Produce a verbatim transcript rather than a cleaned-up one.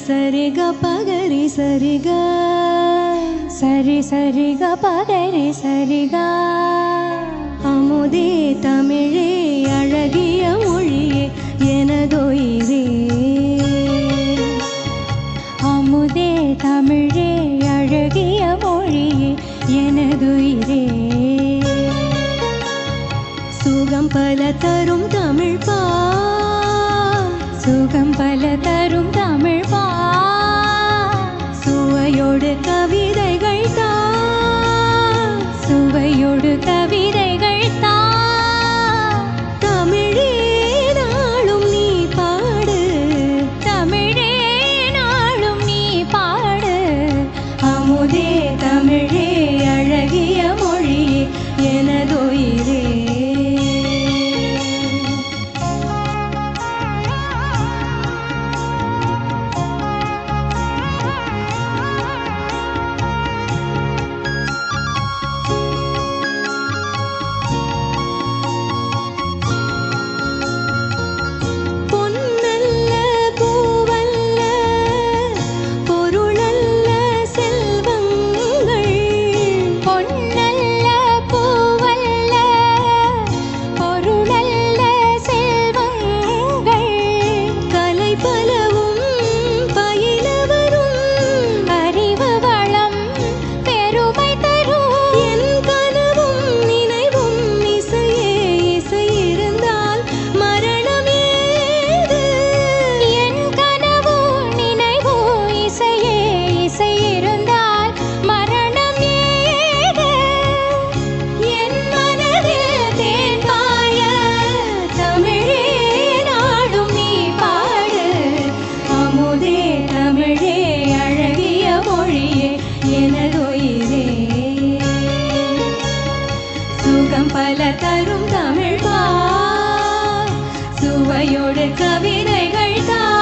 சரி க பகரி சரி க சரி சரி க பகரி சரி க அமுதே தமிழே அழகிய மொழியே எனதுயிரே அமுதே தமிழே அழகிய மொழியே எனதுயிரே சுகம் பல தரும் தமிழ் பா சுகம் பல தரும் தமிழ் பா சுவையோடு கவிதைகள் தா சுவையோடு கவிதைகள் தா தமிழே நாளும் நீ பாடு தமிழே நாளும் நீ பாடு அமுதே தமிழே அழகிய மொழியே எனதுயிரே பல தரும் தமிழ் பா சுவையோடு கவிதைகள் தா